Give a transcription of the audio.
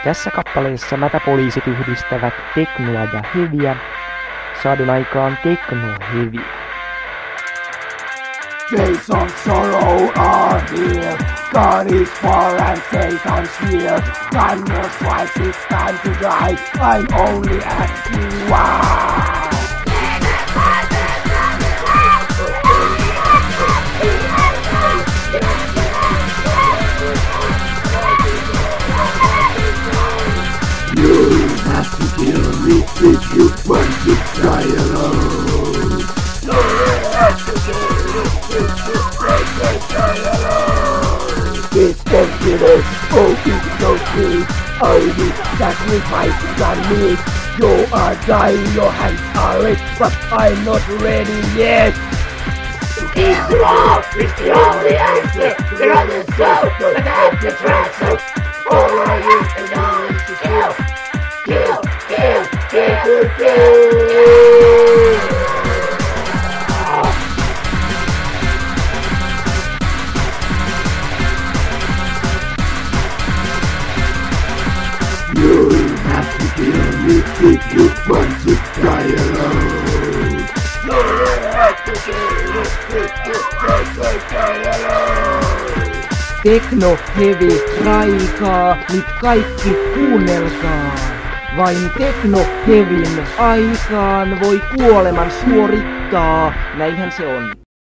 Tässä kappaleessa mätäpoliisit yhdistävät teknoa ja heviä. Saadun aikaan tekno-heviä. Days of sorrow are here. God is far and Satan's near. Time no twice, it's time to die. I'm only asking why. You have to kill me if you want to die alone. You have to kill me if you want to die alone. It's emptiness, oh it's so deep. I will sacrifice on me. You are dying, your hands are red, but I'm not ready yet. It's love, it's the only answer. You're on the soul, but I have to transfer. All I need to do is to kill, kill, kill, kill, kill. You have to kill me if you want to die alone. You have to kill me if you want to die alone. Tekno, hevi, raikaa, nyt kaikki kuunnelkaa. Vain tekno, hevin aikaan voi kuoleman suorittaa. Näinhän se on.